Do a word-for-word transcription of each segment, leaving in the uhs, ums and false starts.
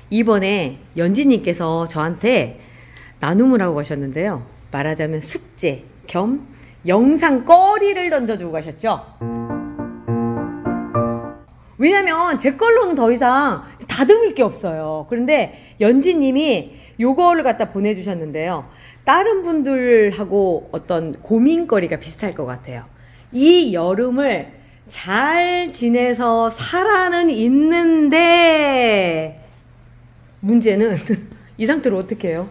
이번에 연지님께서 저한테 나눔을 하고 가셨는데요. 말하자면 숙제 겸 영상거리를 던져주고 가셨죠. 왜냐면 제 걸로는 더 이상 다듬을 게 없어요. 그런데 연지님이 요거를 갖다 보내주셨는데요. 다른 분들하고 어떤 고민거리가 비슷할 것 같아요. 이 여름을 잘 지내서 살아는 있는데 문제는 이 상태로 어떻게 해요?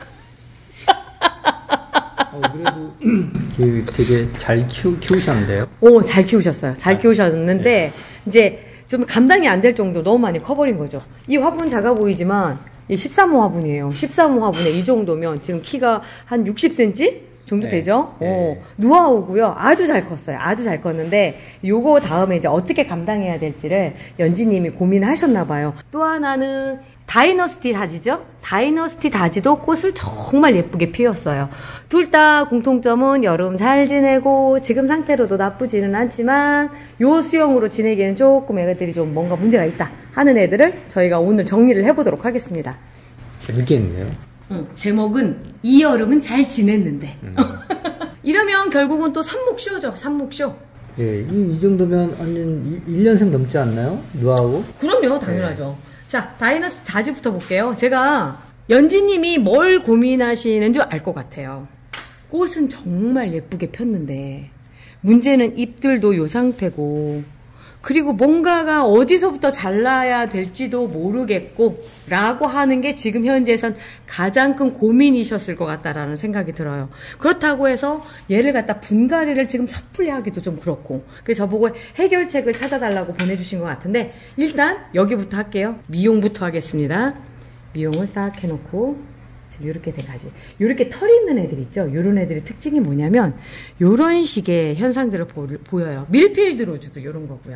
어, 그래도 되게 잘 키우, 키우셨는데요? 오, 잘 키우셨어요. 잘 키우셨는데 네. 이제 좀 감당이 안 될 정도 너무 많이 커버린 거죠. 이 화분 작아 보이지만 이 십삼 호 화분이에요. 십삼 호 화분에 이 정도면 지금 키가 한 육십 센티미터 정도 네. 되죠? 네. 오, 누아우고요. 아주 잘 컸어요. 아주 잘 컸는데 요거 다음에 이제 어떻게 감당해야 될지를 연지님이 고민하셨나 봐요. 또 하나는 다이너스티 다지죠? 다이너스티 다지도 꽃을 정말 예쁘게 피웠어요. 둘 다 공통점은 여름 잘 지내고 지금 상태로도 나쁘지는 않지만 요 수영으로 지내기에는 조금 애들이 좀 뭔가 문제가 있다 하는 애들을 저희가 오늘 정리를 해보도록 하겠습니다. 재밌겠네요. 응, 제목은 이 여름은 잘 지냈는데 음. 이러면 결국은 또 삽목쇼죠. 삽목쇼. 예, 이, 이 정도면 완전 일 년생 넘지 않나요? 누아우? 그럼요. 당연하죠. 네. 자, 다이너스티 다지부터 볼게요. 제가 연지님이 뭘 고민하시는 줄 알 것 같아요. 꽃은 정말 예쁘게 폈는데 문제는 잎들도 요 상태고 그리고 뭔가가 어디서부터 잘라야 될지도 모르겠고 라고 하는 게 지금 현재선 가장 큰 고민이셨을 것 같다라는 생각이 들어요. 그렇다고 해서 얘를 갖다 분갈이를 지금 섣불리 하기도 좀 그렇고 그래서 저보고 해결책을 찾아달라고 보내주신 것 같은데 일단 여기부터 할게요. 미용부터 하겠습니다. 미용을 딱 해놓고 지금 이렇게 돼가지. 이렇게 털 있는 애들 있죠. 이런 애들의 특징이 뭐냐면 이런 식의 현상들을 보, 보여요. 밀필드 로즈도 이런 거고요.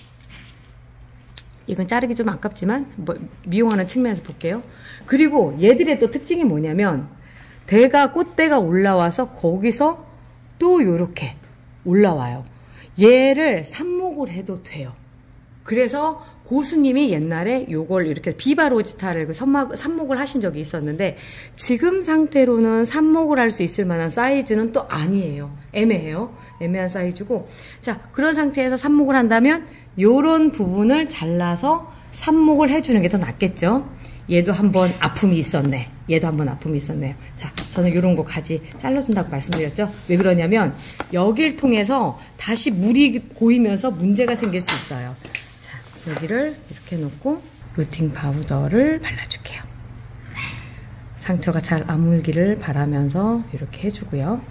이건 자르기 좀 아깝지만 뭐 미용하는 측면에서 볼게요. 그리고 얘들의 또 특징이 뭐냐면 대가 꽃대가 올라와서 거기서 또 이렇게 올라와요. 얘를 삽목을 해도 돼요. 그래서 고수님이 옛날에 요걸 이렇게 비바로지타를 그 삽목, 삽목을 하신 적이 있었는데 지금 상태로는 삽목을 할 수 있을 만한 사이즈는 또 아니에요. 애매해요. 애매한 사이즈고 자 그런 상태에서 삽목을 한다면 요런 부분을 잘라서 삽목을 해주는 게 더 낫겠죠. 얘도 한번 아픔이 있었네. 얘도 한번 아픔이 있었네요. 자, 저는 요런 거 가지 잘라준다고 말씀드렸죠. 왜 그러냐면 여길 통해서 다시 물이 고이면서 문제가 생길 수 있어요. 여기를 이렇게 놓고 루팅 파우더를 발라줄게요. 상처가 잘 아물기를 바라면서 이렇게 해주고요.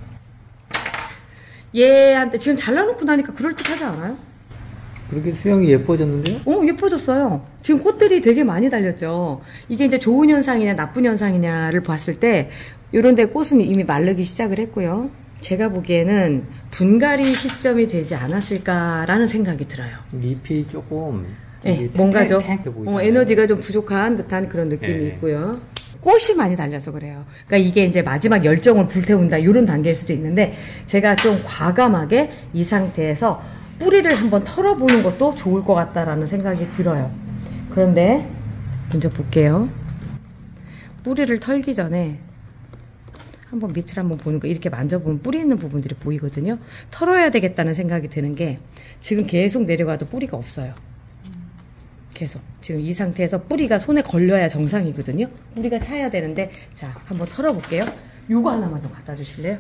얘한테 지금 잘라놓고 나니까 그럴듯하지 않아요? 그렇게 수영이 예뻐졌는데요? 어, 예뻐졌어요. 지금 꽃들이 되게 많이 달렸죠. 이게 이제 좋은 현상이냐 나쁜 현상이냐를 봤을 때 이런 데 꽃은 이미 마르기 시작을 했고요. 제가 보기에는 분갈이 시점이 되지 않았을까라는 생각이 들어요. 잎이 조금 네, 뭔가 좀 어, 에너지가 좀 부족한 듯한 그런 느낌이 네. 있고요. 꽃이 많이 달려서 그래요. 그러니까 이게 이제 마지막 열정을 불태운다 이런 단계일 수도 있는데 제가 좀 과감하게 이 상태에서 뿌리를 한번 털어보는 것도 좋을 것 같다라는 생각이 들어요. 그런데 먼저 볼게요. 뿌리를 털기 전에 한번 밑을 한번 보는 거 이렇게 만져보면 뿌리 있는 부분들이 보이거든요. 털어야 되겠다는 생각이 드는 게 지금 계속 내려가도 뿌리가 없어요. 계속 지금 이 상태에서 뿌리가 손에 걸려야 정상이거든요. 뿌리가 차야 되는데 자 한번 털어볼게요. 요거 하나만 좀 갖다 주실래요?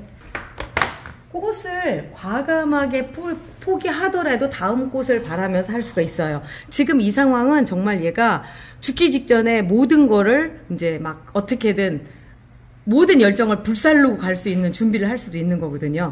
그것을 과감하게 포기하더라도 다음 꽃을 바라면서 할 수가 있어요. 지금 이 상황은 정말 얘가 죽기 직전에 모든 거를 이제 막 어떻게든 모든 열정을 불살르고 갈 수 있는 준비를 할 수도 있는 거거든요.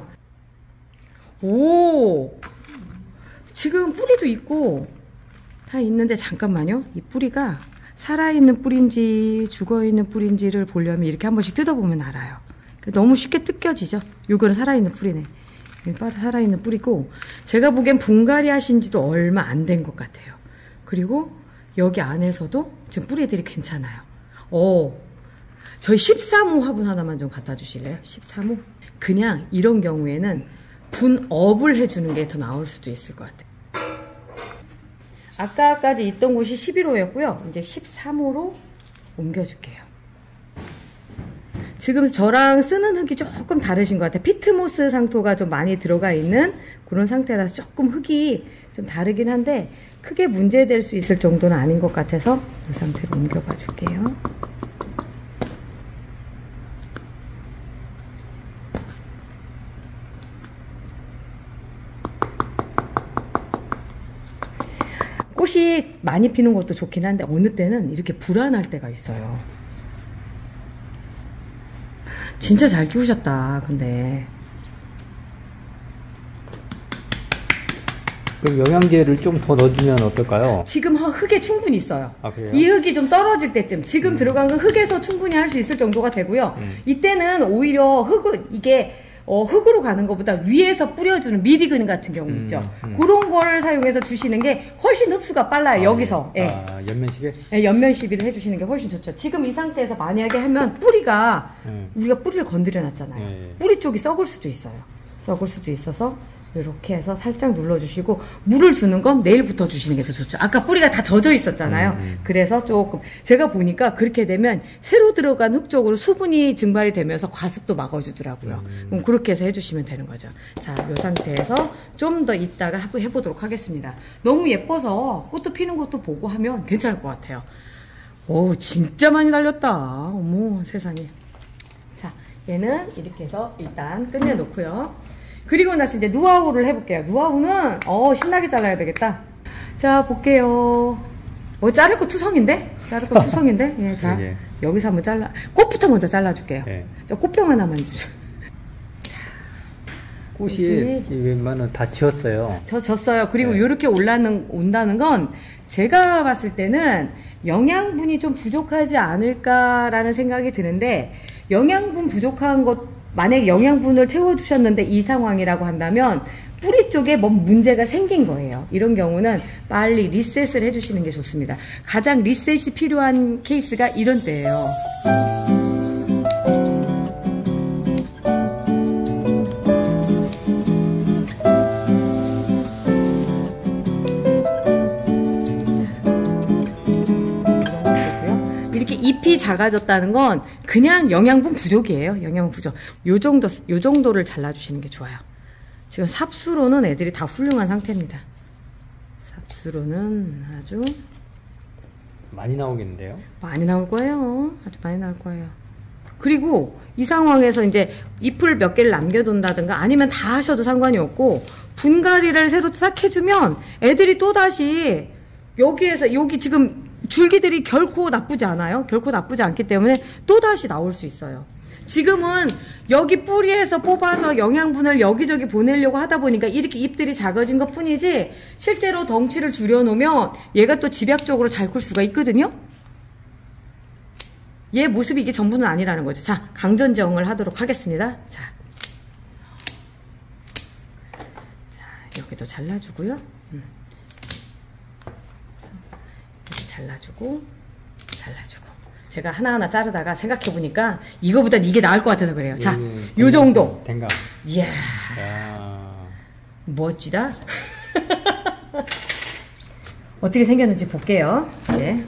오! 지금 뿌리도 있고 다 있는데 잠깐만요. 이 뿌리가 살아있는 뿌리인지 죽어있는 뿌리인지를 보려면 이렇게 한 번씩 뜯어보면 알아요. 너무 쉽게 뜯겨지죠. 요거는 살아있는 뿌리네. 살아있는 뿌리고 제가 보기엔 분갈이 하신 지도 얼마 안 된 것 같아요. 그리고 여기 안에서도 지금 뿌리들이 괜찮아요. 오, 저희 십삼 호 화분 하나만 좀 갖다 주실래요? 십삼 호? 그냥 이런 경우에는 분업을 해주는 게 더 나을 수도 있을 것 같아요. 아까까지 있던 곳이 십일 호였고요. 이제 십삼 호로 옮겨줄게요. 지금 저랑 쓰는 흙이 조금 다르신 것 같아요. 피트모스 상토가 좀 많이 들어가 있는 그런 상태라서 조금 흙이 좀 다르긴 한데 크게 문제될 수 있을 정도는 아닌 것 같아서 이 상태로 옮겨봐 줄게요. 꽃이 많이 피는 것도 좋긴 한데 어느 때는 이렇게 불안할 때가 있어요. 진짜 잘 키우셨다. 근데 그럼 영양제를 좀 더 넣어주면 어떨까요? 지금 흙에 충분히 있어요. 아, 그래요? 이 흙이 좀 떨어질 때쯤 지금 음. 들어간 건 흙에서 충분히 할 수 있을 정도가 되고요. 음. 이때는 오히려 흙은 이게 어, 흙으로 가는 것보다 위에서 뿌려주는 미디근 같은 경우 음, 있죠. 음. 그런 걸 사용해서 주시는 게 훨씬 흡수가 빨라요. 아, 여기서. 예. 예. 아, 연면시계? 예, 연면 시비를 해주시는 게 훨씬 좋죠. 지금 이 상태에서 만약에 하면 뿌리가 음. 우리가 뿌리를 건드려 놨잖아요. 예. 뿌리 쪽이 썩을 수도 있어요. 썩을 수도 있어서 이렇게 해서 살짝 눌러주시고 물을 주는 건 내일부터 주시는 게 더 좋죠. 아까 뿌리가 다 젖어 있었잖아요. 음, 음. 그래서 조금 제가 보니까 그렇게 되면 새로 들어간 흙 쪽으로 수분이 증발이 되면서 과습도 막아주더라고요. 음. 그럼 그렇게 해서 해주시면 되는 거죠. 자, 이 상태에서 좀 더 이따가 해보도록 하겠습니다. 너무 예뻐서 꽃도 피는 것도 보고 하면 괜찮을 것 같아요. 오, 진짜 많이 달렸다. 어머, 세상에. 자, 얘는 이렇게 해서 일단 끝내놓고요. 그리고 나서 이제 누아우를 해볼게요. 누아우는 어 신나게 잘라야 되겠다. 자, 볼게요. 어, 자를 거 투성인데? 자를 거 투성인데? 예, 자, 예. 여기서 한번 잘라. 꽃부터 먼저 잘라줄게요. 예. 저 꽃병 하나만 주세요. 꽃이 꽃이 웬만은 다 지었어요. 저 졌어요. 그리고 네. 이렇게 올라는 온다는 건 제가 봤을 때는 영양분이 좀 부족하지 않을까라는 생각이 드는데, 영양분 부족한 것 만약에 영양분을 채워주셨는데 이 상황이라고 한다면 뿌리 쪽에 뭔 문제가 생긴 거예요. 이런 경우는 빨리 리셋을 해주시는 게 좋습니다. 가장 리셋이 필요한 케이스가 이런 때예요. 이렇게 잎이 작아졌다는 건 그냥 영양분 부족이에요. 영양분 부족. 요 정도, 요 정도를 잘라주시는 게 좋아요. 지금 삽수로는 애들이 다 훌륭한 상태입니다. 삽수로는 아주 많이 나오겠는데요? 많이 나올 거예요. 아주 많이 나올 거예요. 그리고 이 상황에서 이제 잎을 몇 개를 남겨둔다든가 아니면 다 하셔도 상관이 없고, 분갈이를 새로 싹 해주면 애들이 또다시 여기에서 여기 지금 줄기들이 결코 나쁘지 않아요. 결코 나쁘지 않기 때문에 또다시 나올 수 있어요. 지금은 여기 뿌리에서 뽑아서 영양분을 여기저기 보내려고 하다 보니까 이렇게 잎들이 작아진 것 뿐이지, 실제로 덩치를 줄여놓으면 얘가 또 집약적으로 잘 클 수가 있거든요. 얘 모습이 이게 전부는 아니라는 거죠. 자, 강전지형을 하도록 하겠습니다. 자, 자 여기도 잘라주고요. 음. 잘라주고 잘라주고 제가 하나하나 자르다가 생각해보니까 이거보단 이게 나을 것 같아서 그래요. 자, 예, 요 정도. 된가? 이야, 야. 멋지다. 어떻게 생겼는지 볼게요. 네.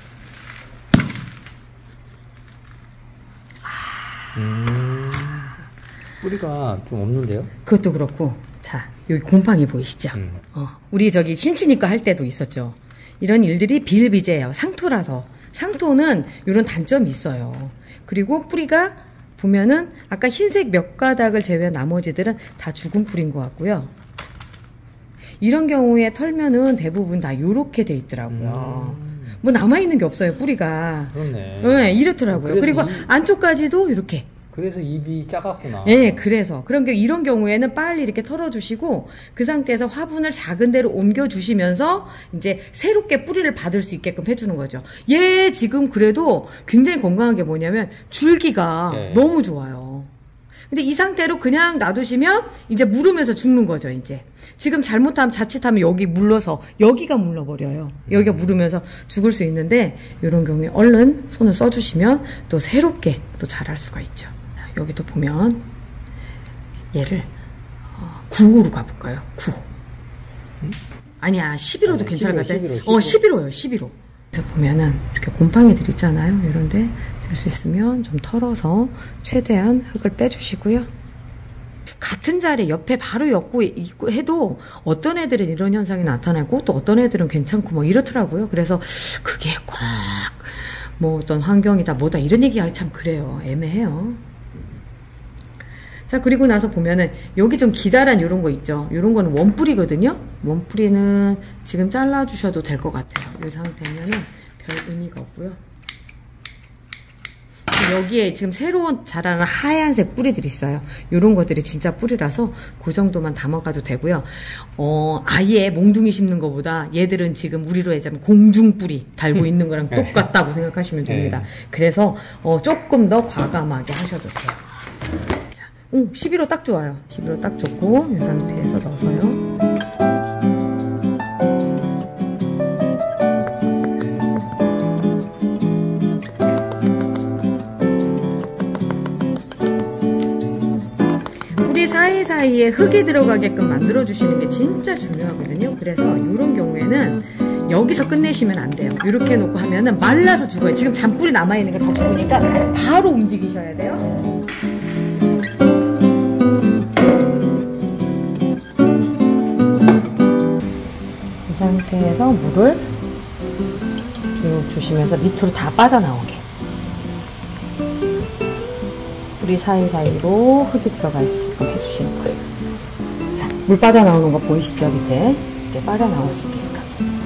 음, 뿌리가 좀 없는데요? 그것도 그렇고, 자, 여기 곰팡이 보이시죠? 음. 어, 우리 저기 신치니까 할 때도 있었죠. 이런 일들이 비일비재해요. 상토라서. 상토는 이런 단점이 있어요. 그리고 뿌리가 보면은 아까 흰색 몇 가닥을 제외한 나머지들은 다 죽은 뿌리인 것 같고요. 이런 경우에 털면은 대부분 다 요렇게 돼 있더라고요. 음. 뭐 남아있는 게 없어요, 뿌리가. 그렇네. 네, 이렇더라고요. 그래서 그리고 이- 안쪽까지도 이렇게. 그래서 입이 작았구나. 예, 그래서. 그런 게, 이런 경우에는 빨리 이렇게 털어주시고, 그 상태에서 화분을 작은 데로 옮겨주시면서, 이제 새롭게 뿌리를 받을 수 있게끔 해주는 거죠. 얘 지금 그래도 굉장히 건강한 게 뭐냐면, 줄기가 네. 너무 좋아요. 근데 이 상태로 그냥 놔두시면, 이제 물으면서 죽는 거죠, 이제. 지금 잘못하면, 자칫하면 여기 물러서, 여기가 물러버려요. 여기가 물으면서 죽을 수 있는데, 이런 경우에 얼른 손을 써주시면, 또 새롭게 또 자랄 수가 있죠. 여기도 보면 얘를 어, 구 호로 가볼까요? 구 호. 음? 아니야, 십일 호도 아니, 괜찮을 것 십일 호, 같아. 십일 호, 어, 십일 호요, 십일 호. 그래서 보면은 이렇게 곰팡이들 있잖아요. 이런데 될 수 있으면 좀 털어서 최대한 흙을 빼주시고요. 같은 자리 옆에 바로 엮고 있고 해도 어떤 애들은 이런 현상이 나타나고 또 어떤 애들은 괜찮고 뭐 이렇더라고요. 그래서 그게 꽉 뭐 어떤 환경이다 뭐다 이런 얘기가 참 그래요. 애매해요. 자, 그리고 나서 보면은 여기 좀 기다란 요런 거 있죠. 요런 거는 원뿌리거든요. 원뿌리는 지금 잘라주셔도 될 것 같아요. 이 상태면은 별 의미가 없고요. 여기에 지금 새로 자라는 하얀색 뿌리들이 있어요. 요런 것들이 진짜 뿌리라서 그 정도만 담아가도 되고요. 어, 아예 몽둥이 심는 것보다 얘들은 지금 우리로 얘기하면 공중 뿌리 달고 있는 거랑 똑같다고 생각하시면 됩니다. 그래서 어, 조금 더 과감하게 하셔도 돼요. 자, 오, 십일 호 딱 좋아요. 십일 호 딱 좋고 이 상태에서 넣어서요. 사이사이에 흙이 들어가게끔 만들어주시는 게 진짜 중요하거든요. 그래서 이런 경우에는 여기서 끝내시면 안 돼요. 이렇게 놓고 하면은 말라서 죽어요. 지금 잔뿌리 남아있는 게 다 죽으니까 바로 움직이셔야 돼요. 이 상태에서 물을 쭉 주시면서 밑으로 다 빠져나오게. 뿌리 사이사이로 흙이 들어갈 수 있게끔 해주시는 거예요. 자, 물 빠져나오는 거 보이시죠? 밑에 이렇게 빠져나올 수 있게끔.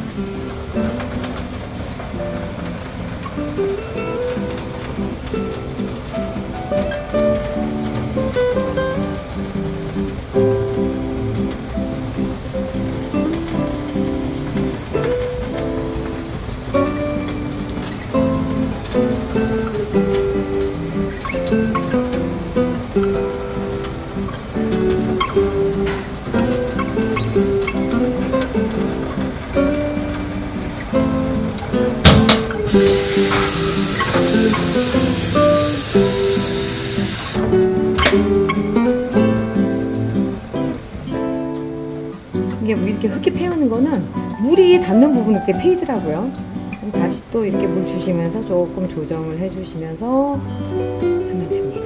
이게 이렇게 흙이 패우는 거는 물이 닿는 부분은 이렇게 패이더라고요. 그럼 다시 또 이렇게 물 주시면서 조금 조정을 해주시면서 하면 됩니다.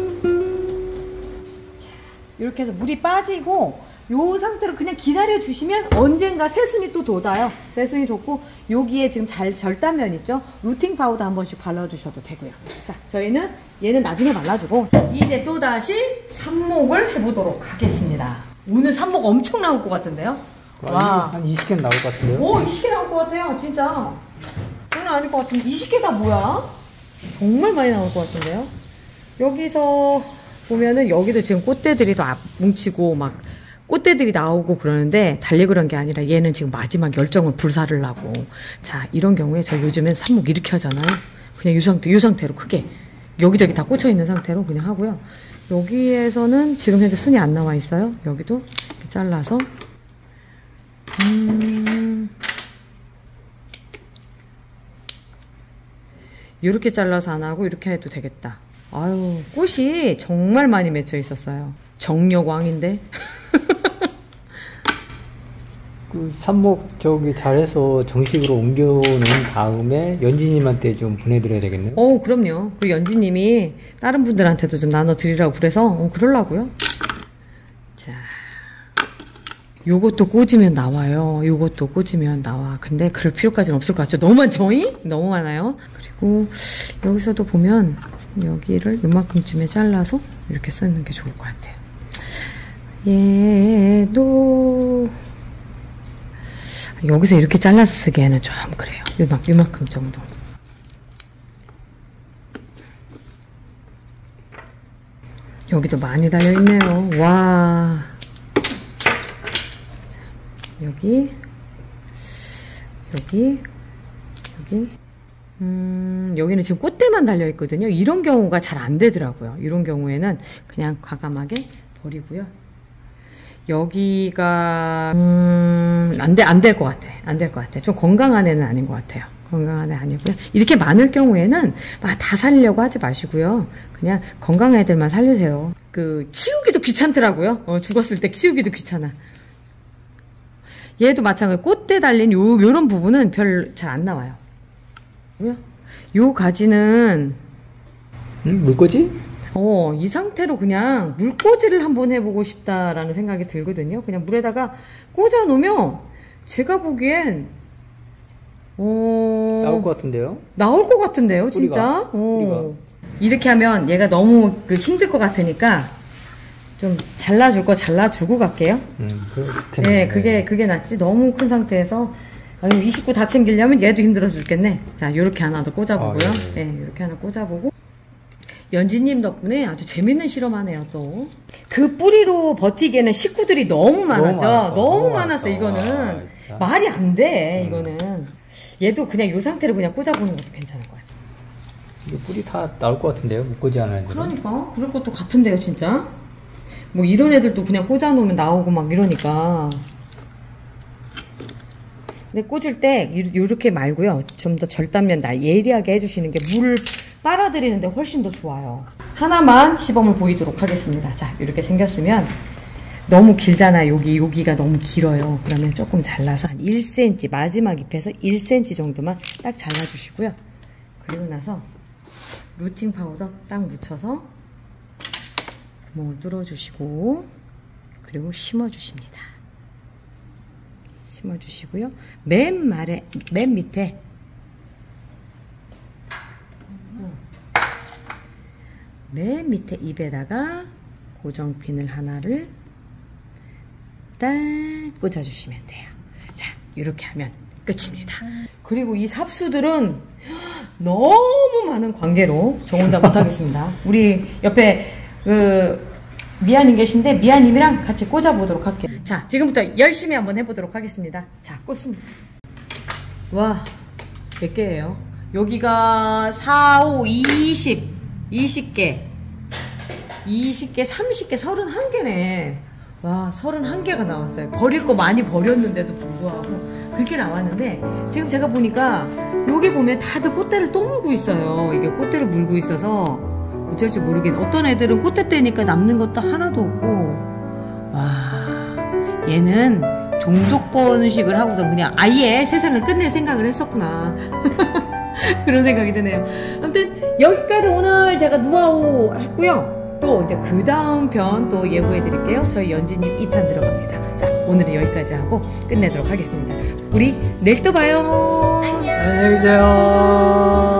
자, 이렇게 해서 물이 빠지고 요 상태로 그냥 기다려 주시면 언젠가 새순이 또 돋아요. 새순이 돋고 여기에 지금 잘 절단면 있죠? 루팅 파우더 한 번씩 발라주셔도 되고요. 자, 저희는 얘는 나중에 발라주고 이제 또 다시 삽목을 해보도록 하겠습니다. 오늘 삽목 엄청 나올 것 같은데요? 와, 한 이십 개 나올 것 같은데요? 오, 이십 개 나올 것 같아요, 진짜. 장난 아닐 것 같은데 이십 개가 뭐야? 정말 많이 나올 것 같은데요? 여기서 보면은 여기도 지금 꽃대들이 더 뭉치고 막 꽃대들이 나오고 그러는데 달리고 그런 게 아니라 얘는 지금 마지막 열정을 불사르려고. 자, 이런 경우에 저 요즘엔 삽목 이렇게 하잖아요. 그냥 이 상태, 이 상태로 크게 여기저기 다 꽂혀 있는 상태로 그냥 하고요. 여기에서는 지금 현재 순이 안 나와 있어요. 여기도 이렇게 잘라서 음, 이렇게 잘라서 안 하고 이렇게 해도 되겠다. 아유, 꽃이 정말 많이 맺혀 있었어요. 정력왕인데. 그 삽목 저기 잘해서 정식으로 옮겨놓은 다음에 연지님한테 좀 보내드려야 되겠네요. 어, 그럼요. 그 연지님이 다른 분들한테도 좀 나눠드리라고 그래서 어, 그러려고요. 자, 요것도 꽂으면 나와요. 요것도 꽂으면 나와. 근데 그럴 필요까지는 없을 것 같죠? 너무 많죠? 너무 많아요. 그리고 여기서도 보면 여기를 요만큼쯤에 잘라서 이렇게 쓰는 게 좋을 것 같아요. 얘도 여기서 이렇게 잘라서 쓰기에는 좀 그래요. 요만, 요만큼 정도. 여기도 많이 달려있네요. 와. 여기, 여기, 여기. 음, 여기는 지금 꽃대만 달려있거든요. 이런 경우가 잘 안 되더라고요. 이런 경우에는 그냥 과감하게 버리고요. 여기가 음, 안 돼, 안 될 것 같아. 안 될 것 같아. 좀 건강한 애는 아닌 것 같아요. 건강한 애 아니고요. 이렇게 많을 경우에는 막 다 살리려고 하지 마시고요. 그냥 건강한 애들만 살리세요. 그 치우기도 귀찮더라고요. 어, 죽었을 때 치우기도 귀찮아. 얘도 마찬가지로 꽃대 달린 요 요런 부분은 별 잘 안 나와요. 요 가지는 음, 물꽂이? 어, 이 상태로 그냥 물꽂이를 한번 해보고 싶다라는 생각이 들거든요. 그냥 물에다가 꽂아 놓으면 제가 보기엔 어... 나올 것 같은데요? 나올 것 같은데요, 진짜. 뿌리가, 어. 이렇게 하면 얘가 너무 그 힘들 것 같으니까 좀 잘라줄 거 잘라주고 갈게요. 음, 그렇게. 네, 그게 그게 낫지. 너무 큰 상태에서 아유, 이 식구 다 챙기려면 얘도 힘들어서 죽겠네. 자, 요렇게 하나 더 꽂아보고요. 아, 예, 네, 요렇게 하나 꽂아보고. 연지님 덕분에 아주 재밌는 실험하네요, 또. 그 뿌리로 버티기에는 식구들이 너무 많았죠. 너무, 많았어, 너무, 너무 많았어, 이거는. 아, 말이 안 돼, 음. 이거는. 얘도 그냥 요 상태로 그냥 꽂아보는 것도 괜찮을 거야. 이거 뿌리 다 나올 것 같은데요? 묶어지 않은 애들. 그러니까. 그럴 것도 같은데요, 진짜. 뭐 이런 애들도 그냥 꽂아놓으면 나오고 막 이러니까. 근데 꽂을 때 이렇게 말고요. 좀 더 절단면 나 예리하게 해주시는 게 물 빨아들이는데 훨씬 더 좋아요. 하나만 시범을 보이도록 하겠습니다. 자, 이렇게 생겼으면 너무 길잖아. 여기 여기가 너무 길어요. 그러면 조금 잘라서 한 일 센티미터 마지막 잎에서 일 센티미터 정도만 딱 잘라주시고요. 그리고 나서 루팅 파우더 딱 묻혀서 구멍을 뚫어주시고 그리고 심어주십니다. 심어주시고요. 맨 말에 맨 밑에 맨 밑에 잎에다가 고정핀을 하나를 딱 꽂아주시면 돼요. 자, 이렇게 하면 끝입니다. 그리고 이 삽수들은 너무 많은 관계로 저 혼자 못하겠습니다. 우리 옆에 그 미아님 계신데 미아님이랑 같이 꽂아보도록 할게요. 자, 지금부터 열심히 한번 해보도록 하겠습니다. 자, 꽂습니다. 와, 몇 개예요? 여기가 사, 오, 이십, 이십 개, 이십 개, 삼십 개, 서른한 개네. 와, 서른한 개가 나왔어요. 버릴 거 많이 버렸는데도 불구하고 그렇게 나왔는데 지금 제가 보니까 여기 보면 다들 꽃대를 또 물고 있어요. 이게 꽃대를 물고 있어서 어쩔지 모르겠네. 어떤 애들은 꽃대 때니까 남는 것도 하나도 없고. 와, 얘는 종족 번식을 하고서 그냥 아예 세상을 끝낼 생각을 했었구나. 그런 생각이 드네요. 아무튼 여기까지 오늘 제가 노하우 했고요. 또 이제 그 다음 편 또 예고해 드릴게요. 저희 연지님 이 탄 들어갑니다. 자, 오늘은 여기까지 하고 끝내도록 하겠습니다. 우리 내일 또 봐요. 안녕히 계세요.